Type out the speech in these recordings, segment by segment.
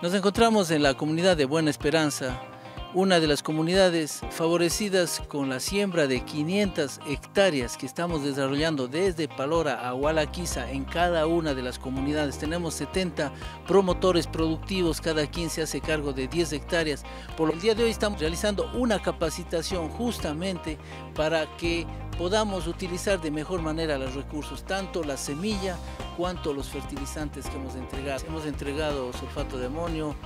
Nos encontramos en la comunidad de Buena Esperanza, una de las comunidades favorecidas con la siembra de 500 hectáreas que estamos desarrollando desde Palora a Hualaquiza en cada una de las comunidades. Tenemos 70 promotores productivos, cada quien se hace cargo de 10 hectáreas. Por el día de hoy estamos realizando una capacitación justamente para que podamos utilizar de mejor manera los recursos, tanto la semilla cuanto los fertilizantes que hemos entregado. Hemos entregado sulfato de amonio,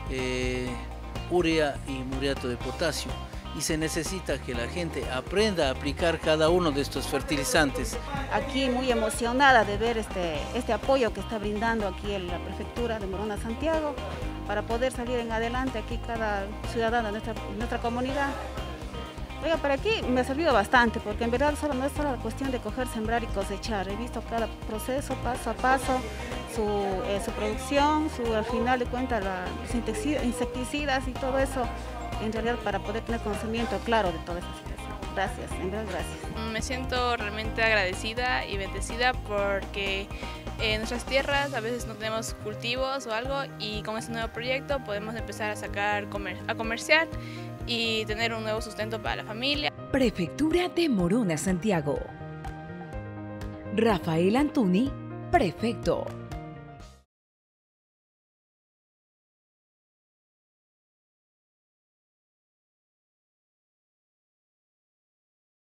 urea y muriato de potasio, y se necesita que la gente aprenda a aplicar cada uno de estos fertilizantes. Aquí muy emocionada de ver este apoyo que está brindando aquí en la prefectura de Morona Santiago para poder salir en adelante aquí cada ciudadano de nuestra comunidad. Oiga, para aquí me ha servido bastante, porque en verdad no es solo la cuestión de coger, sembrar y cosechar. He visto cada proceso, paso a paso, su producción, al final de cuentas los insecticidas y todo eso, en realidad para poder tener conocimiento claro de toda esa situación. Gracias, en verdad gracias. Me siento realmente agradecida y bendecida porque en nuestras tierras a veces no tenemos cultivos o algo, y con este nuevo proyecto podemos empezar a comerciar y tener un nuevo sustento para la familia. Prefectura de Morona Santiago. Rafael Antuni, prefecto.